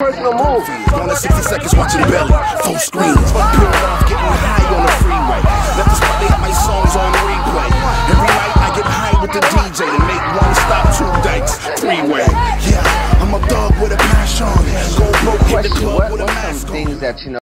personal move. Going at 60 seconds watching belly, full screens, peeled off, getting high on the freeway. Let the spot, they have my songs on replay. Every night I get high with the DJ and make one stop, two dates, three-way. Yeah, I'm a thug with a passion. Go broke, hit the club with a mask on. Things that, you know,